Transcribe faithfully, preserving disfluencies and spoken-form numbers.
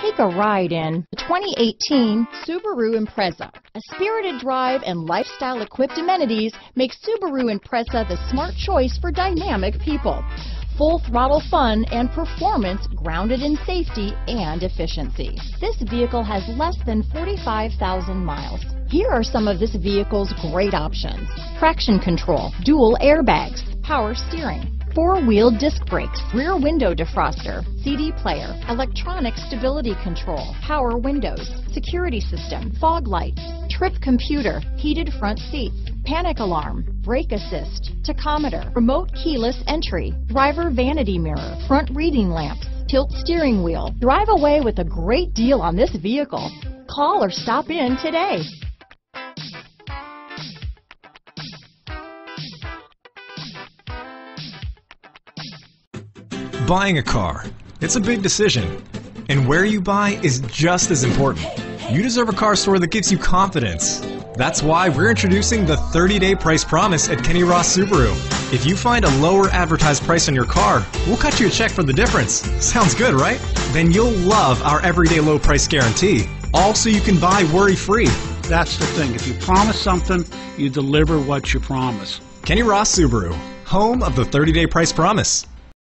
Take a ride in the twenty eighteen Subaru Impreza. A spirited drive and lifestyle-equipped amenities make Subaru Impreza the smart choice for dynamic people. Full throttle fun and performance grounded in safety and efficiency. This vehicle has less than forty-five thousand miles. Here are some of this vehicle's great options: traction control, dual airbags, power steering, four-wheel disc brakes, rear window defroster, C D player, electronic stability control, power windows, security system, fog lights, trip computer, heated front seats, panic alarm, brake assist, tachometer, remote keyless entry, driver vanity mirror, front reading lamps, tilt steering wheel. Drive away with a great deal on this vehicle. Call or stop in today. Buying a car, it's a big decision, and where you buy is just as important. You deserve a car store that gives you confidence. That's why we're introducing the thirty day price promise at Kenny Ross Subaru. If you find a lower advertised price on your car, we'll cut you a check for the difference. Sounds good, right? Then you'll love our everyday low price guarantee, all so you can buy worry-free. That's the thing. If you promise something, you deliver what you promise. Kenny Ross Subaru, home of the thirty day price promise.